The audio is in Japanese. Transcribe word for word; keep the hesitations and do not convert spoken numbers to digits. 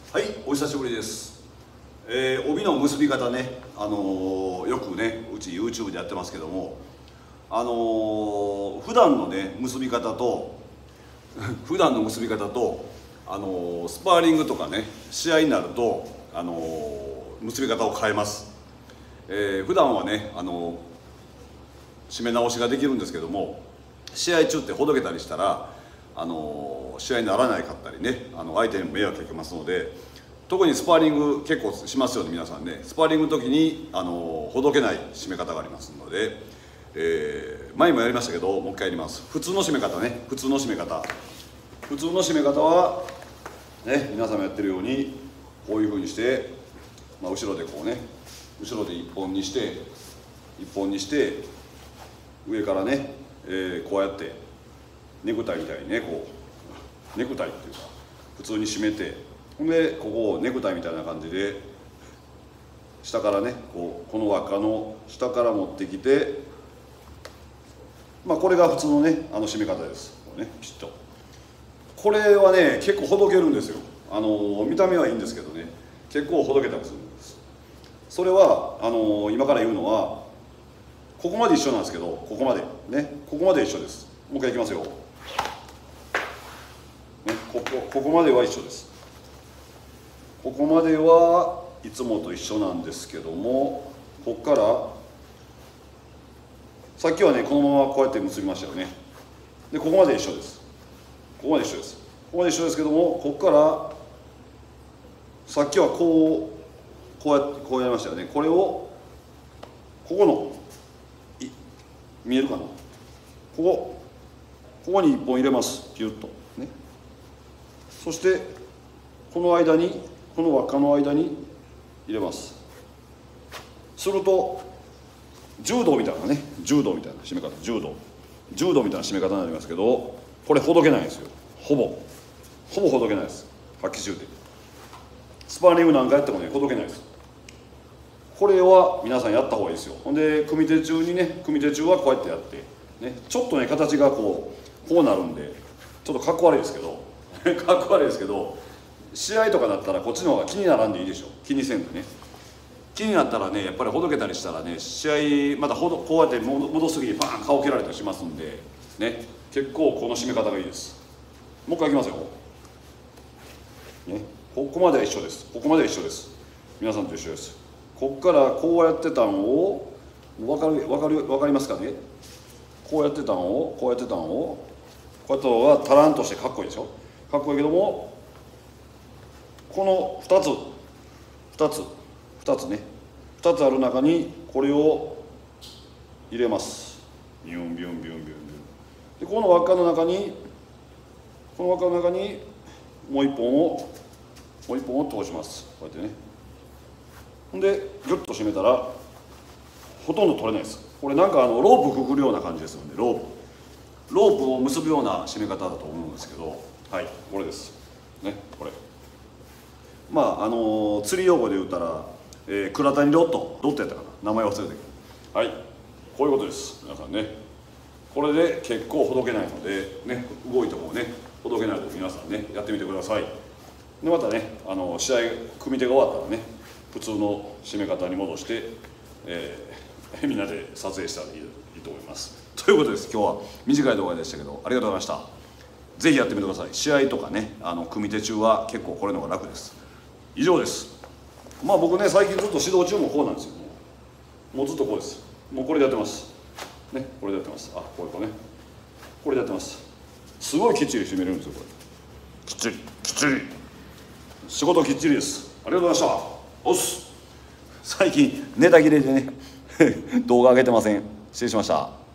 はい、お久しぶりです。えー、帯の結び方ね、あのー、よくね、うち YouTube でやってますけども、あのー、普段のね結び方と普段の結び方と、あのー、スパーリングとかね試合になると、あのー、結び方を変えます。えー、普段はね、あのー、締め直しができるんですけども、試合中ってほどけたりしたら、あのー、試合にならないかったりね、あの相手にも迷惑かけますので、特にスパーリング結構しますよね、皆さんね。スパーリングの時に、あのー、ほどけない締め方がありますので、えー、前もやりましたけどもう一回やります。普通の締め方ね、普通の締め方普通の締め方はね、皆さんもやってるようにこういうふうにして、まあ、後ろでこうね、後ろで一本にして一本にして上からね、えー、こうやってネクタイみたいにね、こうネクタイっていうか普通に締めて、ほんでここをネクタイみたいな感じで下からね、こうこの輪っかの下から持ってきて、まあこれが普通のね、あの締め方です。こうね、ピシッと。これはね結構ほどけるんですよ。あの見た目はいいんですけどね、結構ほどけたりするんです。それはあの今から言うのはここまで一緒なんですけど、ここまでね、ここまで一緒です。もう一回いきますよ、ね、ここここまでは一緒です。ここまではいつもと一緒なんですけども、ここからさっきはねこのままこうやって結びましたよね。でここまで一緒です。ここまで一緒です。ここまで一緒ですけども、ここからさっきはこうこうやってこうやりましたよね。これをここの見えるかな、ここここにいっぽん入れます。ピュッとね。そしてこの間にこの輪っかの間に入れます。すると柔道みたいなね、柔道みたいな締め方、柔道柔道みたいな締め方になりますけど、これほどけないんですよ。ほぼほぼほどけないです。はっきり言うてスパーリングなんかやってもねほどけないです。これは皆さんやった方がいいですよ。ほんで組手中にね、組手中はこうやってやってね、ちょっとね形がこうこうなるんでちょっとかっこ悪いですけどかっこ悪いですけど、試合とかだったらこっちの方が気にならんでいいでしょ。気にせんとね。気になったらね、やっぱりほどけたりしたらね、試合またほどこうやって戻す時にバーン顔蹴られたりしますんでね、結構この締め方がいいです。もう一回いきますよ、ね、ここまでは一緒です。ここまでは一緒です。皆さんと一緒です。こっからこうやってたんを分かる分かる分かりますかね。こうやってたんをこうやってたんをこうやった方がタランとしてかっこいいでしょ。かっこいいけども、このふたつふたつふたつね、ふたつある中にこれを入れます。ビュンビュンビュンビュンビュンで、この輪っかの中にこの輪っかの中にもう一本をもう一本を通します。こうやってね。ほんでギュッと締めたらほとんど取れないです。これなんかあのロープくくるような感じですよね。ロープロープを結ぶような締め方だと思うんですけど、はい、これですね。これまああの釣り用語で言ったら、えー、倉谷ロットロットやったかな、名前忘れたけど、はい、こういうことです。皆さんね、これで結構ほどけないのでね、動いてもねほどけないので皆さんねやってみてください。でまたね、あの試合組み手が終わったらね普通の締め方に戻して、えー、みんなで撮影したらいい、いいと思います。ということです。今日は短い動画でしたけどありがとうございました。ぜひやってみてください。試合とかね、あの組み手中は結構これの方が楽です。以上です。まあ僕ね最近ずっと指導中もこうなんですよ。もうずっとこうです。もうこれでやってますね。これでやってます。あ、これとね、これでやってます。すごいきっちり締めれるんですよ。これきっちりきっちり仕事きっちりです。ありがとうございました。おっす。最近ネタ切れでね動画上げてません。失礼しました。